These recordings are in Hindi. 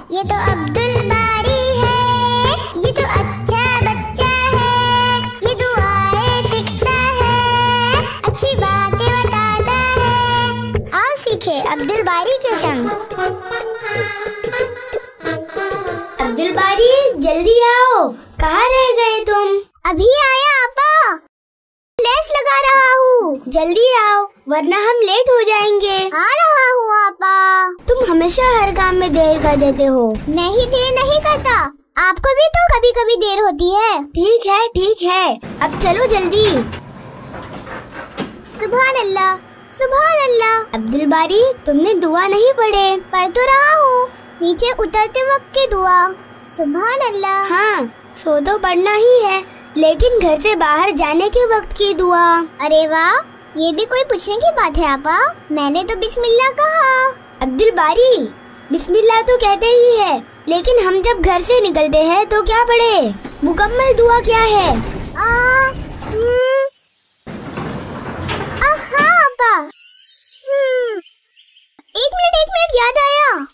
ये तो अब्दुल बारी है, ये तो अच्छा बच्चा है, ये दुआएं सीखता है, अच्छी बातें बताता है। आओ सीखे अब्दुल बारी के संग। अब्दुल बारी जल्दी आओ, कहाँ रह गए तुम? अभी आया आपा, लेस लगा रहा हूँ। जल्दी आओ वरना हम लेट हो जाएंगे। आ रहा हूँ आपा। तुम हमेशा हर काम में देर कर देते हो। मैं ही देर नहीं करता, आपको भी तो कभी कभी देर होती है। ठीक है, अब चलो जल्दी। सुभान अल्लाह, सुभान अल्लाह। अब्दुल बारी तुमने दुआ नहीं पढ़े? पढ़ तो रहा हूँ, नीचे उतरते वक्त की दुआ। सुभान अल्लाह। हाँ, सो तो पढ़ना ही है, लेकिन घर से बाहर जाने के वक्त की दुआ। अरे वाह, ये भी कोई पूछने की बात है आपा? मैंने तो बिस्मिल्लाह कहा। अब्दुल बारी बिस्मिल्लाह तो कहते ही है, लेकिन हम जब घर से निकलते हैं तो क्या पढ़े? मुकम्मल दुआ क्या है? हाँ आपा। एक मिनट याद आया।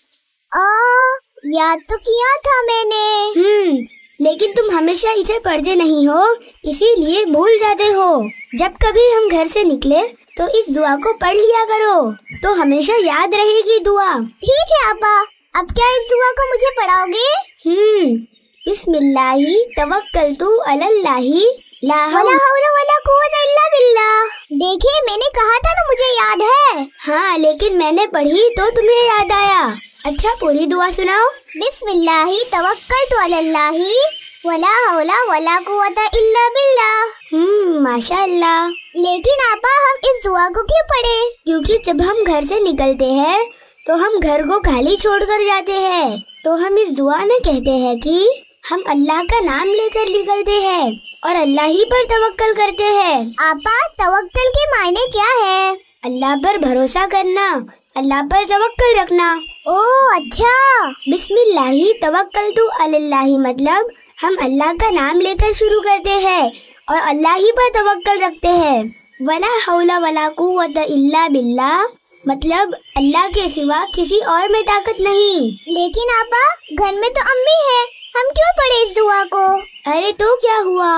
याद तो किया था मैंने। लेकिन तुम हमेशा इसे पढ़ते नहीं हो, इसीलिए भूल जाते हो। जब कभी हम घर से निकले तो इस दुआ को पढ़ लिया करो, तो हमेशा याद रहेगी दुआ। ठीक है आपा, अब क्या इस दुआ को मुझे पढ़ाओगे? बिस्मिल्लाहि तवक्कलतु अलल्लाहि ला हौला वला कुव्वता इल्ला बिल्लाह। देखिए मैंने कहा था ना, मुझे याद है। हाँ, लेकिन मैंने पढ़ी तो तुम्हें याद आया। अच्छा, पूरी दुआ सुनाओ। बिस्मिल्लाहि तवक्कलतु अलल्लाहि वला हौला वला कुव्वता इल्ला बिल्लाह। माशाअल्लाह। लेकिन आपा हम इस दुआ को क्यों पढ़े? क्योंकि जब हम घर से निकलते हैं तो हम घर को खाली छोड़कर जाते हैं, तो हम इस दुआ में कहते हैं कि हम अल्लाह का नाम लेकर निकलते हैं और अल्लाह ही पर तवक्कल करते हैं। आपा तवक्कल के मायने क्या है? अल्लाह पर भरोसा करना, अल्लाह पर तवक्कल रखना। ओह अच्छा। बिस्मिल्लाहि तवक्कलतु अलल्लाहि मतलब हम अल्लाह का नाम लेकर शुरू करते हैं और अल्लाह ही पर तवक्कल रखते हैं। वला हौला वला कुव्वता इल्ला बिल्लाह मतलब अल्लाह के सिवा किसी और में ताकत नहीं। लेकिन आपा घर में तो अम्मी है, हम क्यों पढ़े इस दुआ को? अरे तो क्या हुआ,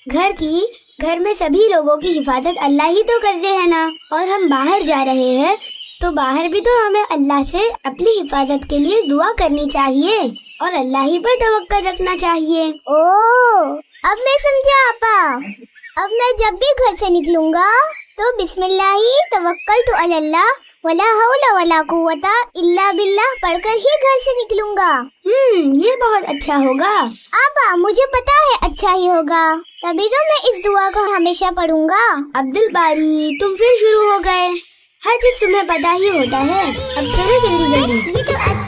घर में सभी लोगों की हिफाजत अल्लाह ही तो करते हैं ना। और हम बाहर जा रहे हैं तो बाहर भी तो हमें अल्लाह से अपनी हिफाजत के लिए दुआ करनी चाहिए और अल्लाह ही पर तवक्कल रखना चाहिए। ओह, अब मैं समझा आपा। अब मैं जब भी घर से निकलूंगा तो बिस्मिल्लाहि तवक्कलतु अलल्लाह वला हौला वला कुव्वता इल्ला बिल्लाह पढ़कर ही घर से निकलूंगा। ये बहुत अच्छा होगा। आपा मुझे पता है अच्छा ही होगा, तभी तो मैं इस दुआ को हमेशा पढ़ूंगा। अब्दुल बारी तुम फिर शुरू हो गए, हर चीज तुम्हें पता ही होता है। अब चलो जल्दी। ये तो